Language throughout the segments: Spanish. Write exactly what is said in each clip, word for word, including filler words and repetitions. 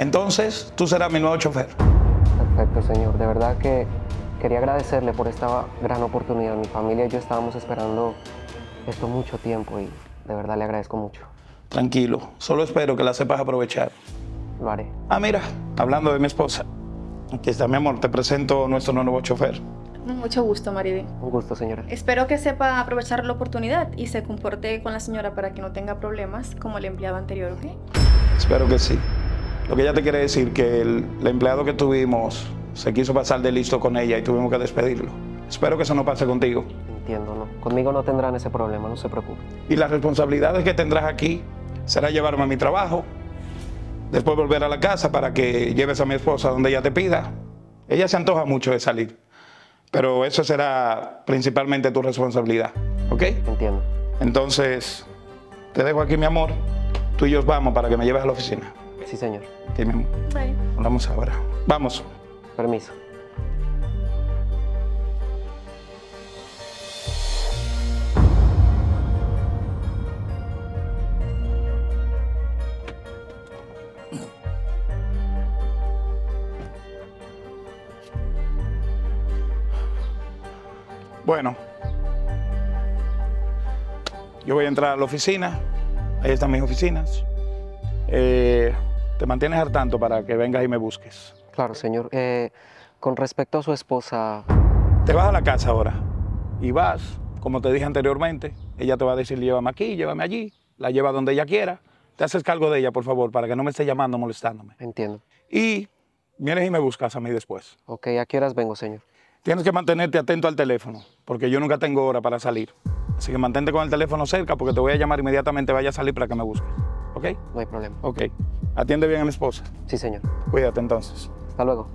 Entonces, tú serás mi nuevo chofer. Perfecto, señor. De verdad que quería agradecerle por esta gran oportunidad. Mi familia y yo estábamos esperando esto mucho tiempo y de verdad le agradezco mucho. Tranquilo, solo espero que la sepas aprovechar. Lo haré. Ah, mira, hablando de mi esposa. Aquí está, mi amor, te presento nuestro nuevo chofer. Mucho gusto, Maribel. Un gusto, señora. Espero que sepa aprovechar la oportunidad y se comporte con la señora para que no tenga problemas como el empleado anterior, ¿ok? Espero que sí. Lo que ella te quiere decir que el, el empleado que tuvimos se quiso pasar de listo con ella y tuvimos que despedirlo. Espero que eso no pase contigo. Entiendo, ¿no? Conmigo no tendrán ese problema, no se preocupe. Y las responsabilidades que tendrás aquí será llevarme a mi trabajo, después volver a la casa para que lleves a mi esposa donde ella te pida. Ella se antoja mucho de salir, pero eso será principalmente tu responsabilidad, ¿ok? Entiendo. Entonces, te dejo aquí, mi amor. Tú y yo vamos para que me lleves a la oficina. Sí, señor. Sí, mi amor. Bye. Hablamos ahora. Vamos. Permiso. Bueno, yo voy a entrar a la oficina. Ahí están mis oficinas. Eh, te mantienes al tanto para que vengas y me busques. Claro, señor. Eh, con respecto a su esposa... Te vas a la casa ahora y vas, como te dije anteriormente, ella te va a decir, llévame aquí, llévame allí, la lleva donde ella quiera. Te haces cargo de ella, por favor, para que no me esté llamando, molestándome. Entiendo. Y vienes y me buscas a mí después. Ok, ¿a qué horas vengo, señor? Tienes que mantenerte atento al teléfono, porque yo nunca tengo hora para salir. Así que mantente con el teléfono cerca, porque te voy a llamar inmediatamente, vaya a salir para que me busques. ¿Ok? No hay problema. Ok. Atiende bien a mi esposa. Sí, señor. Cuídate entonces. Hasta luego.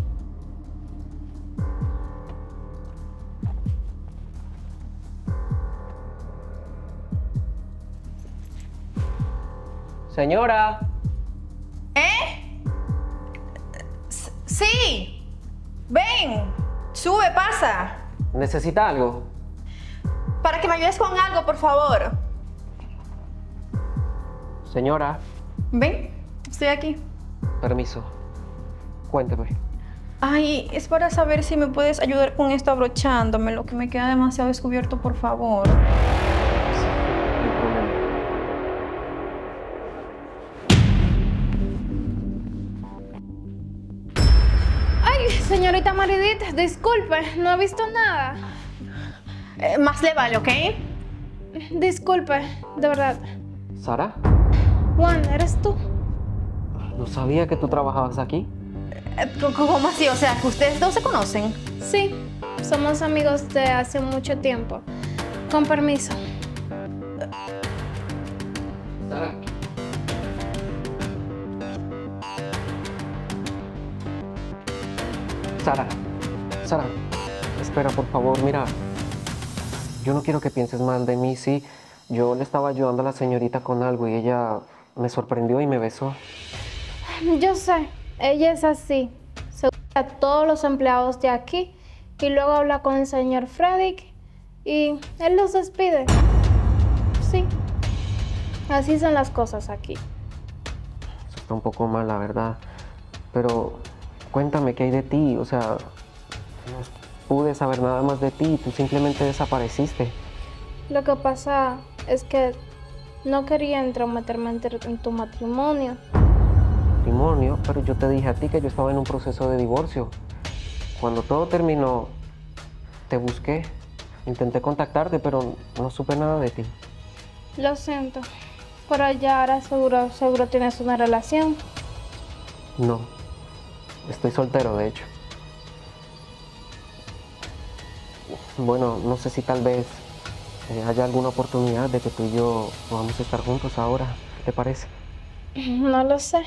Señora. ¿Eh? S- Sí. Ven. Sube, pasa. ¿Necesita algo? Para que me ayudes con algo, por favor. Señora. Ven. Estoy aquí. Permiso. Cuénteme. Ay, es para saber si me puedes ayudar con esto abrochándome, lo que me queda demasiado descubierto, por favor. No hay problema. Ay, señorita Maridit, disculpe, no he visto nada. Eh, más le vale, ¿ok? Disculpe, de verdad. ¿Sara? Juan, ¿eres tú? No sabía que tú trabajabas aquí. Eh, ¿Cómo así? O sea, que ustedes dos se conocen. Sí, somos amigos de hace mucho tiempo. Con permiso. Sara. Sara. Sara. Espera, por favor, mira. Yo no quiero que pienses mal de mí, sí. Yo le estaba ayudando a la señorita con algo y ella me sorprendió y me besó. Yo sé, ella es así. Se usa a todos los empleados de aquí y luego habla con el señor Frederick y él los despide. Sí, así son las cosas aquí. Eso está un poco mal, la verdad. Pero cuéntame qué hay de ti. O sea, no pude saber nada más de ti. Tú simplemente desapareciste. Lo que pasa es que no quería entrometerme en tu matrimonio. Matrimonio, pero yo te dije a ti que yo estaba en un proceso de divorcio. Cuando todo terminó, te busqué. Intenté contactarte, pero no supe nada de ti. Lo siento, pero ya ahora seguro, seguro tienes una relación. No, estoy soltero, de hecho. Bueno, no sé si tal vez eh, haya alguna oportunidad de que tú y yo podamos estar juntos ahora. ¿Qué te parece? No lo sé.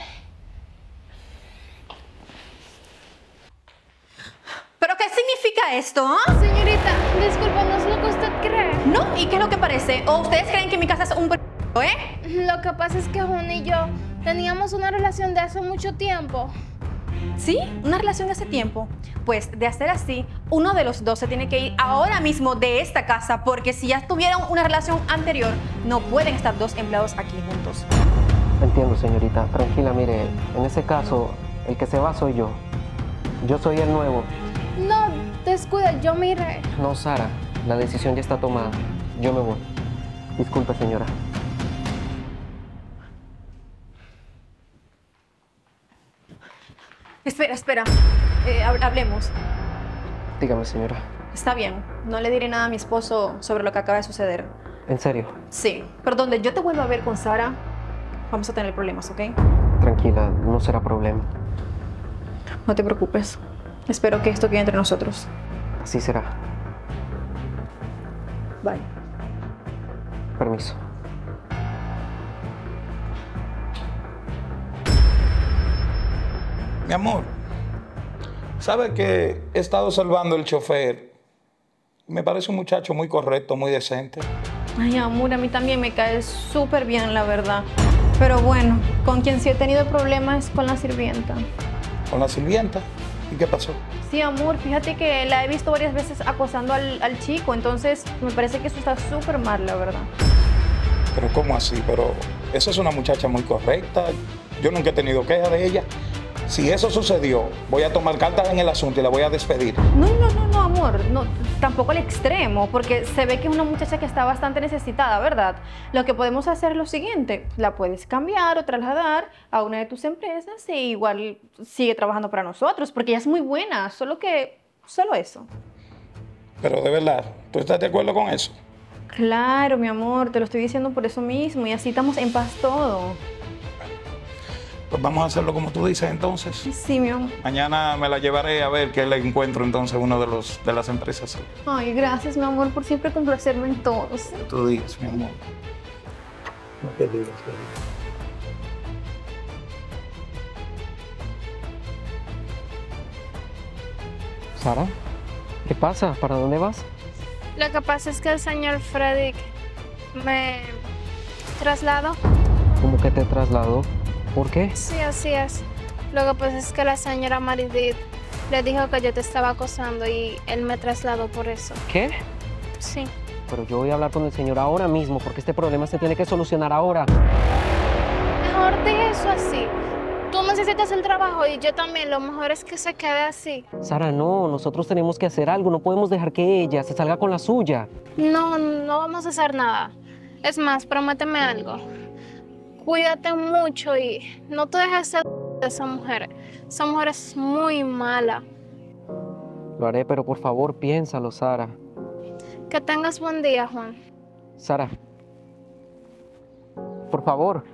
¿Pero qué significa esto, ah? Señorita, disculpa, no es lo que usted cree. ¿No? ¿Y qué es lo que parece? ¿O ustedes creen que mi casa es un p***, eh? Lo que pasa es que Juan y yo teníamos una relación de hace mucho tiempo. ¿Sí? ¿Una relación de hace tiempo? Pues de hacer así, uno de los dos se tiene que ir ahora mismo de esta casa, porque si ya tuvieron una relación anterior, no pueden estar dos empleados aquí juntos. Entiendo, señorita. Tranquila, mire, en ese caso, el que se va soy yo. Yo soy el nuevo. No, descuida, yo mire. No, Sara, la decisión ya está tomada. Yo me voy. Disculpe, señora. Espera, espera. Eh, hab- hablemos. Dígame, señora. Está bien. No le diré nada a mi esposo sobre lo que acaba de suceder. ¿En serio? Sí. Pero donde yo te vuelva a ver con Sara, vamos a tener problemas, ¿ok? Tranquila, no será problema. No te preocupes. Espero que esto quede entre nosotros. Así será. Bye. Permiso. Mi amor, ¿sabe que he estado observando el chofer? Me parece un muchacho muy correcto, muy decente. Ay, amor, a mí también me cae súper bien, la verdad. Pero bueno, con quien sí he tenido problemas es con la sirvienta. Con la sirvienta. ¿Y qué pasó? Sí, amor, fíjate que la he visto varias veces acosando al, al chico, entonces me parece que eso está súper mal, la verdad. Pero ¿cómo así? Pero esa es una muchacha muy correcta. Yo nunca he tenido queja de ella. Si eso sucedió, voy a tomar cartas en el asunto y la voy a despedir. No, no, no, no, amor, no, tampoco al extremo, porque se ve que es una muchacha que está bastante necesitada, ¿verdad? Lo que podemos hacer es lo siguiente, la puedes cambiar o trasladar a una de tus empresas e igual sigue trabajando para nosotros, porque ella es muy buena, solo que, solo eso. Pero de verdad, ¿tú estás de acuerdo con eso? Claro, mi amor, te lo estoy diciendo por eso mismo y así estamos en paz todo. Pues vamos a hacerlo como tú dices entonces. Sí, mi amor. Mañana me la llevaré a ver qué le encuentro entonces a uno de, los, de las empresas. Ay, gracias, mi amor, por siempre complacerme en todos. Tú dices, mi amor. No te digas, Sara, ¿qué pasa? ¿Para dónde vas? Lo que pasa es que el señor Freddy me trasladó. ¿Cómo que te trasladó? ¿Por qué? Sí, así es. Lo que pasa es que la señora Maridit le dijo que yo te estaba acosando y él me trasladó por eso. ¿Qué? Sí. Pero yo voy a hablar con el señor ahora mismo porque este problema se tiene que solucionar ahora. Mejor deje eso así. Tú necesitas el trabajo y yo también. Lo mejor es que se quede así. Sara, no, nosotros tenemos que hacer algo. No podemos dejar que ella se salga con la suya. No, no vamos a hacer nada. Es más, prométeme algo. Cuídate mucho y no te dejes ser de esa mujer. Esa mujer es muy mala. Lo haré, pero por favor, piénsalo, Sara. Que tengas buen día, Juan. Sara, por favor.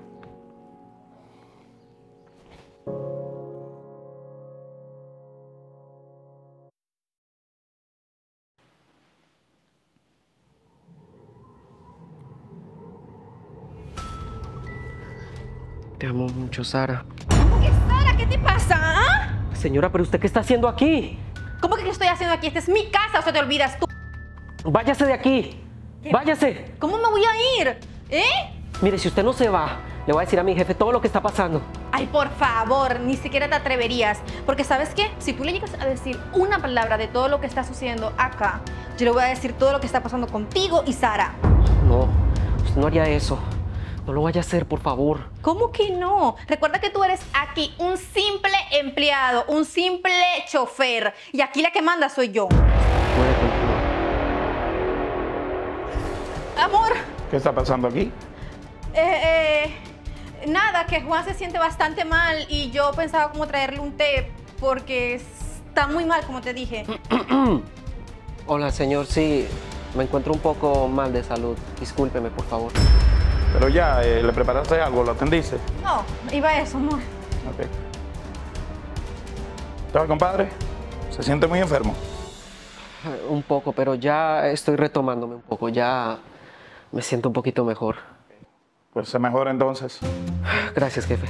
Te amo mucho, Sara. ¿Cómo que, Sara? ¿Qué te pasa? ¿Ah? Señora, ¿pero usted qué está haciendo aquí? ¿Cómo que qué estoy haciendo aquí? Esta es mi casa, o sea, te olvidas tú. Váyase de aquí. ¿Qué? Váyase. ¿Cómo me voy a ir? ¿Eh? Mire, si usted no se va, le voy a decir a mi jefe todo lo que está pasando. Ay, por favor, ni siquiera te atreverías. Porque ¿sabes qué? Si tú le llegas a decir una palabra de todo lo que está sucediendo acá, yo le voy a decir todo lo que está pasando contigo y Sara. No, usted no haría eso. No lo vaya a hacer, por favor. ¿Cómo que no? Recuerda que tú eres aquí un simple empleado, un simple chofer. Y aquí la que manda soy yo. Puede continuar. Amor, ¿Qué está pasando aquí? eh, eh, nada, que Juan se siente bastante mal y yo pensaba como traerle un té porque está muy mal, como te dije. Hola, señor. Sí, me encuentro un poco mal de salud. Discúlpeme, por favor. Pero ya, eh, ¿le preparaste algo? ¿Lo atendiste? No, iba a eso, amor. Ok. ¿Estaba, compadre? ¿Se siente muy enfermo? Eh, Un poco, pero ya estoy retomándome un poco. Ya me siento un poquito mejor. Pues se mejora entonces. Gracias, jefe.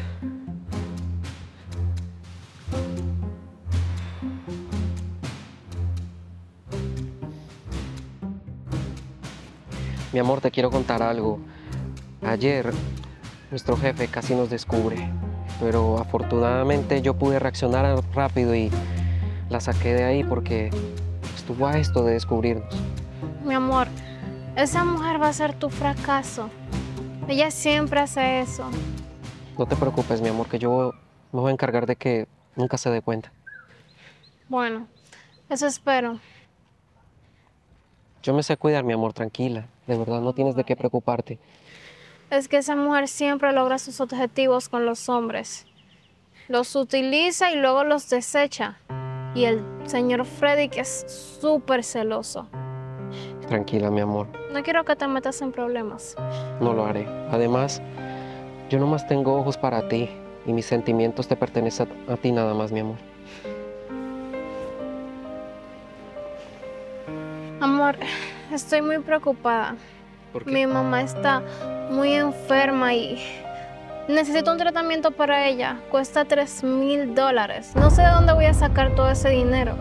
Mi amor, te quiero contar algo. Ayer, nuestro jefe casi nos descubre, pero afortunadamente yo pude reaccionar rápido y la saqué de ahí porque estuvo a esto de descubrirnos. Mi amor, esa mujer va a ser tu fracaso. Ella siempre hace eso. No te preocupes, mi amor, que yo me voy a encargar de que nunca se dé cuenta. Bueno, eso espero. Yo me sé cuidar, mi amor, tranquila. De verdad, no tienes de qué preocuparte. Es que esa mujer siempre logra sus objetivos con los hombres. Los utiliza y luego los desecha. Y el señor Freddy, que es súper celoso. Tranquila, mi amor. No quiero que te metas en problemas. No lo haré. Además, yo nomás tengo ojos para ti. Y mis sentimientos te pertenecen a, a ti nada más, mi amor. Amor, estoy muy preocupada. ¿Por qué? Mi mamá está muy enferma y necesito un tratamiento para ella. Cuesta tres mil dólares. No sé de dónde voy a sacar todo ese dinero.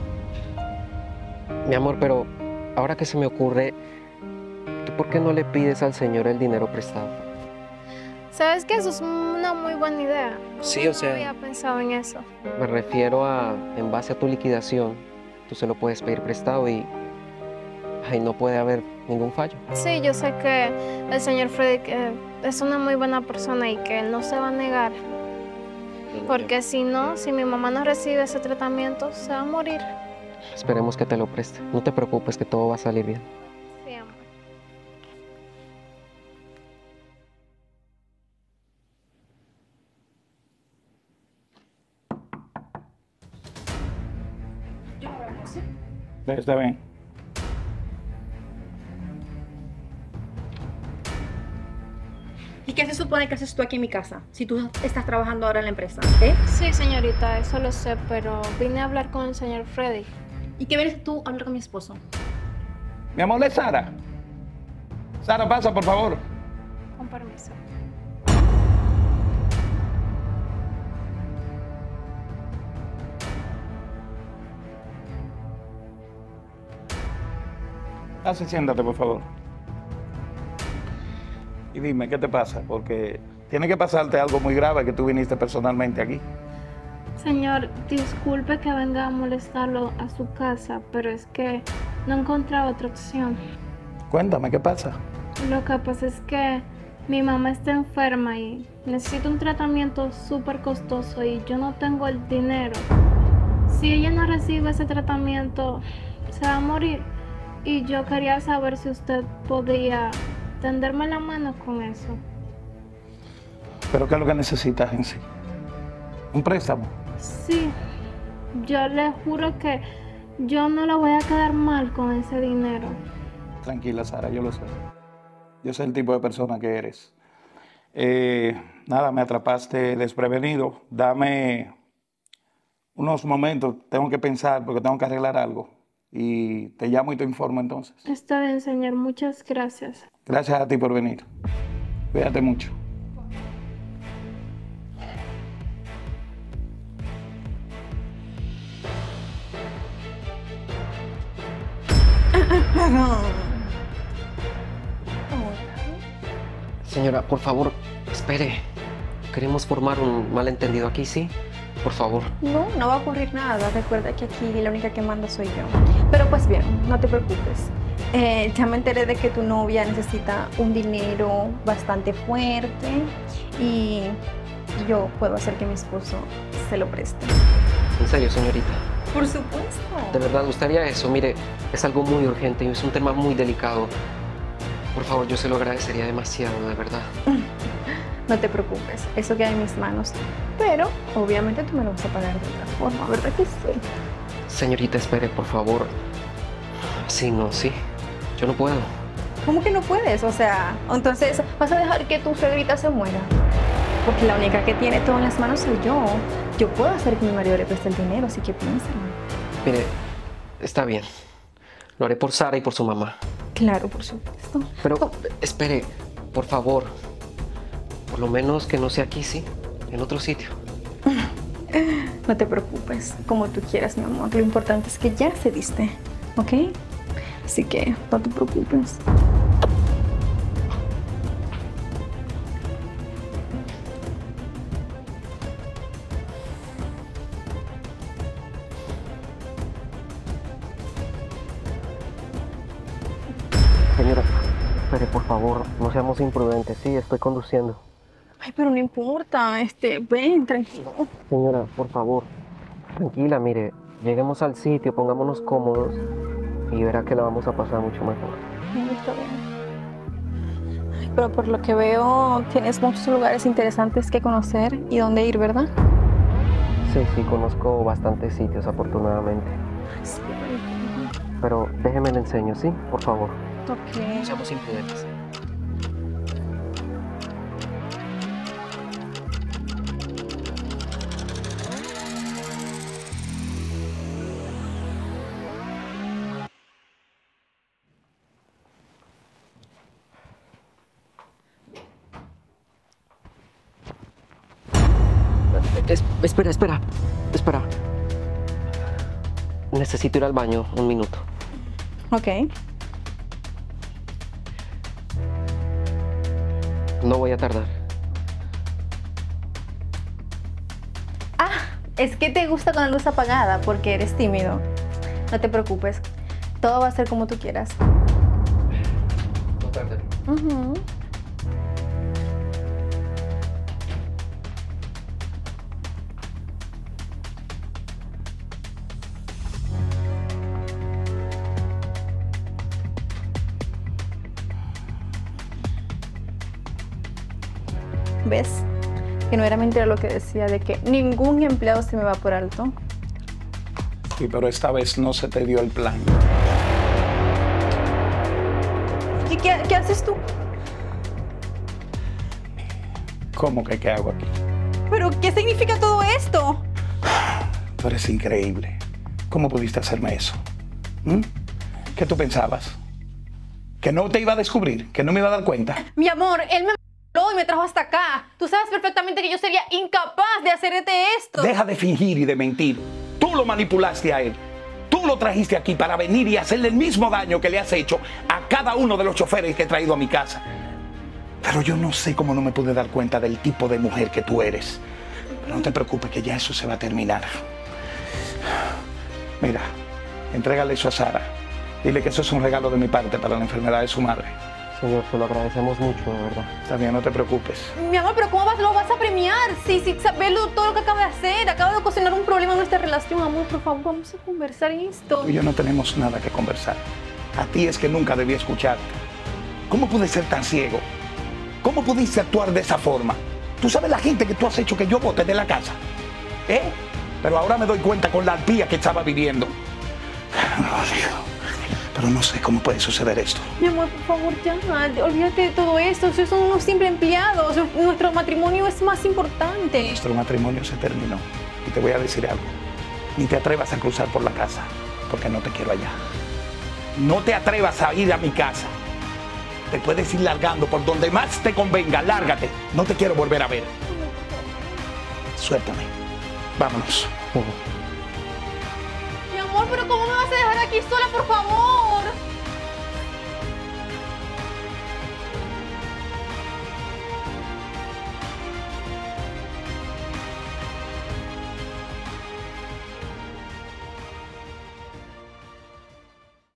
Mi amor, pero ahora que se me ocurre, ¿tú por qué no le pides al señor el dinero prestado? ¿Sabes qué? Eso es una muy buena idea. Sí, o sea- No había pensado en eso. Me refiero a, en base a tu liquidación, tú se lo puedes pedir prestado y ay, no puede haber ningún fallo. Sí, yo sé que el señor Freddy eh, es una muy buena persona y que él no se va a negar. Porque si no, si mi mamá no recibe ese tratamiento, se va a morir. Esperemos que te lo preste. No te preocupes, que todo va a salir bien. Sí, amor. Está bien. ¿Y qué se supone que haces tú aquí en mi casa? Si tú estás trabajando ahora en la empresa, ¿eh? Sí, señorita, eso lo sé, pero vine a hablar con el señor Freddy. ¿Y qué vienes tú a hablar con mi esposo? Mi amor, es Sara. Sara, pasa, por favor. Con permiso. Así, siéntate, por favor. Y dime, ¿qué te pasa? Porque tiene que pasarte algo muy grave que tú viniste personalmente aquí. Señor, disculpe que venga a molestarlo a su casa, pero es que no he encontrado otra opción. Cuéntame, ¿qué pasa? Lo que pasa es que mi mamá está enferma y necesita un tratamiento súper costoso y yo no tengo el dinero. Si ella no recibe ese tratamiento, se va a morir. Y yo quería saber si usted podía tenderme la mano con eso. ¿Pero qué es lo que necesitas en sí? ¿Un préstamo? Sí, yo le juro que yo no la voy a quedar mal con ese dinero. Tranquila, Sara, yo lo sé. Yo sé el tipo de persona que eres. Eh, nada, me atrapaste desprevenido. Dame unos momentos, tengo que pensar porque tengo que arreglar algo. Y te llamo y te informo entonces. Está bien, señor, muchas gracias. Gracias a ti por venir. Cuídate mucho. Señora, por favor, espere. Queremos formar un malentendido aquí, ¿sí? Por favor. No, no va a ocurrir nada. Recuerda que aquí la única que manda soy yo. Pero pues bien, no te preocupes. Eh, ya me enteré de que tu novia necesita un dinero bastante fuerte y yo puedo hacer que mi esposo se lo preste. En serio, señorita. Por supuesto. De verdad, me gustaría eso. Mire, es algo muy urgente y es un tema muy delicado. Por favor, yo se lo agradecería demasiado, de verdad. No te preocupes, eso queda en mis manos. Pero obviamente tú me lo vas a pagar de otra forma, ¿verdad que sí? Señorita, espere, por favor. Sí, no, sí. Yo no puedo. ¿Cómo que no puedes? O sea, entonces vas a dejar que tu suegrita se muera. Porque la única que tiene todo en las manos soy yo. Yo puedo hacer que mi marido le preste el dinero, así que piénsalo. Mire, está bien. Lo haré por Sara y por su mamá. Claro, por supuesto. Pero ¿Cómo? espere, por favor. Por lo menos que no sea aquí, sí. En otro sitio. No te preocupes, como tú quieras, mi amor. Lo importante es que ya se diste, ¿ok? Así que no te preocupes. Señora, espere, por favor. No seamos imprudentes. Sí, estoy conduciendo. Ay, pero no importa, este, ven, tranquilo. Señora, por favor, tranquila, mire, lleguemos al sitio, pongámonos cómodos y verá que la vamos a pasar mucho mejor. Sí, está bien. Ay, pero por lo que veo, tienes muchos lugares interesantes que conocer y dónde ir, ¿verdad? Sí, sí, conozco bastantes sitios, afortunadamente. Sí. Pero déjeme le enseño, ¿sí? Por favor. Ok. Seamos imprudentes. Es- espera, espera, espera. Necesito ir al baño, un minuto. Ok. No voy a tardar. Ah, es que te gusta con la luz apagada porque eres tímido. No te preocupes, todo va a ser como tú quieras. No tardaré. Ujú. ¿Ves? Que no era mentira lo que decía de que ningún empleado se me va por alto. Sí, pero esta vez no se te dio el plan. ¿Y qué, qué haces tú? ¿Cómo que qué hago aquí? ¿Pero qué significa todo esto? Tú eres increíble. ¿Cómo pudiste hacerme eso? ¿Mm? ¿Qué tú pensabas? ¿Que no te iba a descubrir? ¿Que no me iba a dar cuenta? Mi amor, él me mandó y me trajo hasta acá. Tú sabes perfectamente que yo sería incapaz de hacerte esto. Deja de fingir y de mentir. Tú lo manipulaste a él. Tú lo trajiste aquí para venir y hacerle el mismo daño que le has hecho a cada uno de los choferes que he traído a mi casa. Pero yo no sé cómo no me pude dar cuenta del tipo de mujer que tú eres. Pero no te preocupes que ya eso se va a terminar. Mira, entrégale eso a Sara. Dile que eso es un regalo de mi parte para la enfermedad de su madre. Señor, se lo agradecemos mucho, de verdad. Está bien, no te preocupes. Mi amor, pero ¿cómo vas, lo vas a premiar? Si, si sabes lo- todo lo que acaba de hacer, acaba de ocasionar un problema en nuestra relación. Amor, por favor, vamos a conversar esto. Tú y yo no tenemos nada que conversar. A ti es que nunca debí escucharte. ¿Cómo pude ser tan ciego? ¿Cómo pudiste actuar de esa forma? ¿Tú sabes la gente que tú has hecho que yo bote de la casa? ¿Eh? Pero ahora me doy cuenta con la arpía que estaba viviendo. Oh, Dios. Pero no sé cómo puede suceder esto. Mi amor, por favor, ya, olvídate de todo esto. Ustedes son unos simples empleados. Nuestro matrimonio es más importante. Nuestro matrimonio se terminó. Y te voy a decir algo. Ni te atrevas a cruzar por la casa, porque no te quiero allá. No te atrevas a ir a mi casa. Te puedes ir largando por donde más te convenga. Lárgate. No te quiero volver a ver. Suéltame. Vámonos. Mi amor, pero ¿cómo me vas a dejar aquí sola, por favor?